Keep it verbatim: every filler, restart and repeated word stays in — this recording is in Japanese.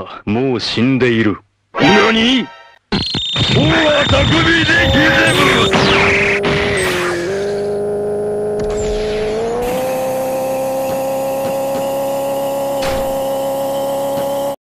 はもう死んでいる。何？王は匠でギゼム！